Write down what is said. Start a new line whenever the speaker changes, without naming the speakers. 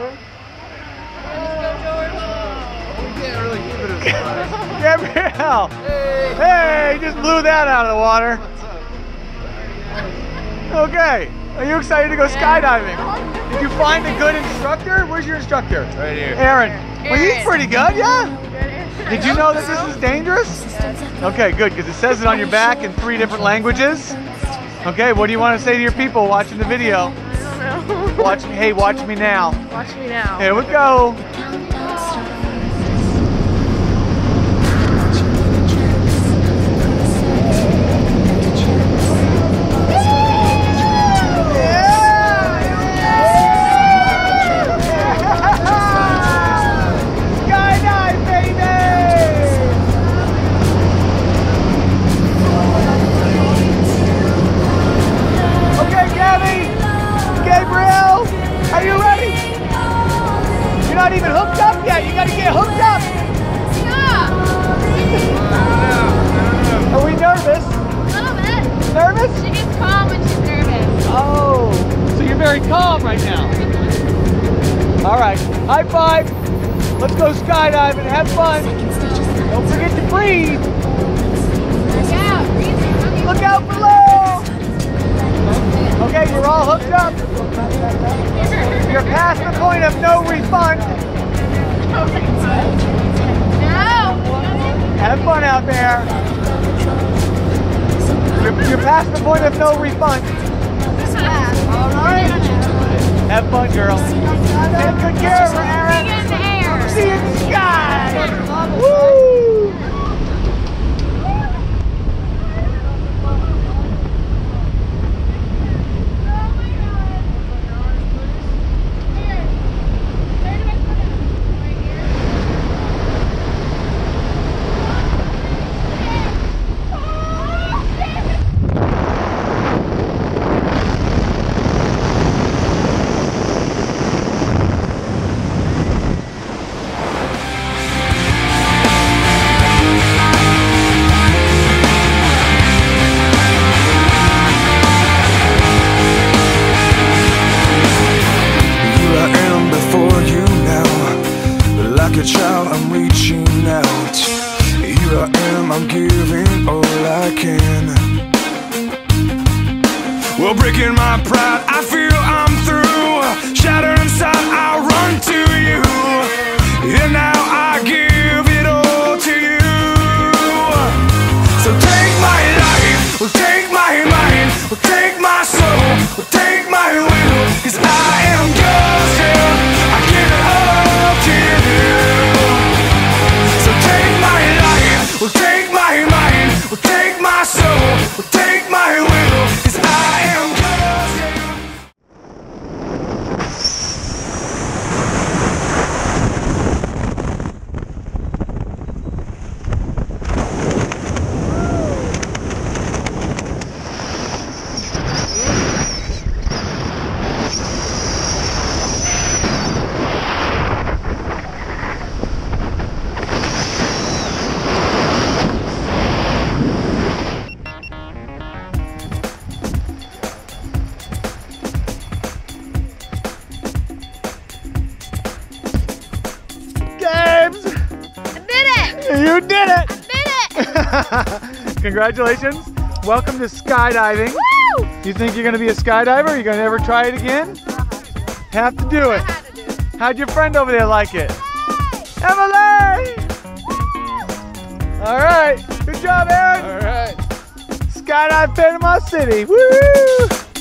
We can't really keep it a surprise.
Gabrielle!
Hey!
Hey, just blew that out of the water. Okay, are you excited to go skydiving? Did you find a good instructor? Where's your instructor?
Right here.
Aaron. Well, he's pretty good, yeah? Did you know that this is dangerous? Okay, good, because it says it on your back in 3 different languages. Okay, what do you want to say to your people watching the video?
I don't know.
Watch me now.
Watch me now.
Here we go. Gabrielle, are you ready? You're not even hooked up yet. You got to get hooked up.
Yeah.
Are we nervous?
A little bit.
Nervous?
She gets calm when she's nervous.
Oh, so you're very calm right now. All right, high five. Let's go skydiving. Have fun. Don't forget to breathe.
Look out.
Look out below. Okay, you're all hooked up. You're past the point of no refund.
No.
Have fun out there. You're past the point of no refund. All right. Have fun, girl. Take good care of her, Aaron.
See you in the air.
See you in the sky. Woo!
Like a child, I'm reaching out. Here I am, I'm giving all I can. Well, breaking my pride, I feel I'm through. Shattered inside, I run to you. And now I give it all to you. So take my life, well, take my mind, well, take my soul, well, take my will. 'Cause I am yours, yeah. I give it all to you. Well, take my mind, well, take my soul, well, take my will, 'cause I am yours, yeah.
You did it!
I did it!
Congratulations. Welcome to skydiving.
Woo!
You think you're going to be a skydiver? You're going to ever try it again? Have to do it.
I had to do it.
How'd your friend over there like it? Emily! All right. Good job, Aaron.
All right.
Skydive Panama City. Woo!